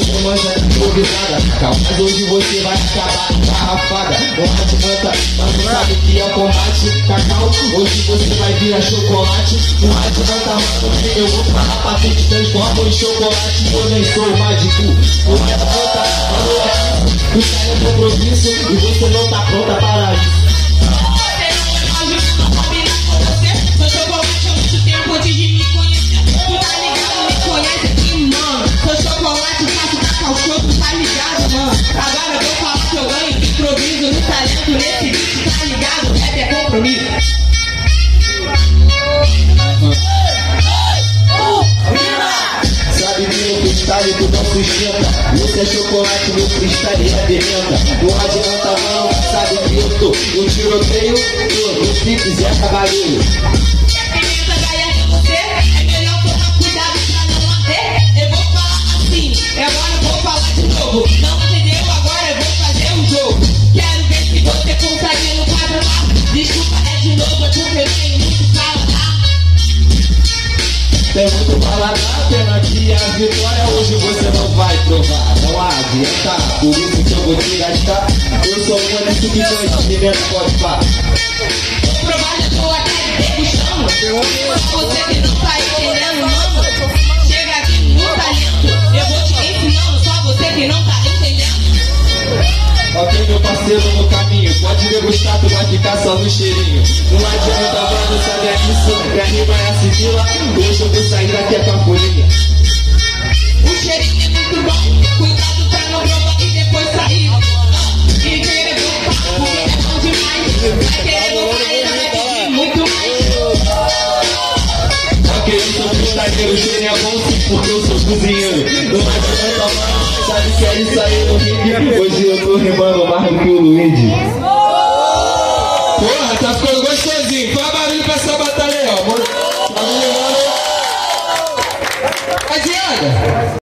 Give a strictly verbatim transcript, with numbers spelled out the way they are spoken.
com mancha improvisada. Mas hoje você vai acabar garrafada. Não adianta, mas não sabe que é combate. Cacau, hoje você vai virar chocolate. Não adianta, mano, eu vou falar pra tu te transforma em chocolate. Eu nem sou mágico. Não adianta, mano, tu sai no compromisso e você não tá pronta para isso. Agora eu vou falar que eu ganho improviso no talento nesse beat, tá ligado? Rap é compromisso. Sabe que no freestyle tu não sustenta. Você é chocolate, meu freestyle é pimenta. Não adianta não, sabe que eu tô no tiroteio, tô no pique Zé Cavaleiro. Se a pimenta ganhar de você, é melhor tomar cuidado pra não bater. Eu vou falar assim, e agora eu vou falar de novo. Não entendeu? Agora eu vou fazer um jogo. Quero ver se você consegue no quadro lá. Desculpa, é de novo, é porque eu tenho muito paladar. Tem muito paladar, pena que a vitória hoje você não vai provar. Não adianta, por isso que eu vou te gastar. Eu sou um anexo que dois meninos pode falar. Vou provar, já tô até degustando. Você que não tá entendendo, mano, chega aqui no talento. Eu vou te ensinando, só você que não tá entendendo. Ok, meu parceiro no caminho, pode degustar, tu vai ficar só no cheirinho. Não adianta, mano, sabe é isso, minha rima é assimila. Hoje eu vou sair daqui com a folhinha. O cheirinho é muito bom, cuidado pra não provar e depois sair. E querer voltar, porque é bom demais. Vai querer voltar e vai pedir muito mais. Ok, eu sou freestyleiro, o cheirinho é bom sim, porque eu sou cozinheiro. Não adianta, mano, sabe que é isso aí no ringue. Hoje eu tô rimando mais do que o Luigi. Porra, tá ficando gostosinho. Faz barulho pra essa batalha aí, ó. Tá me levando. Adianta.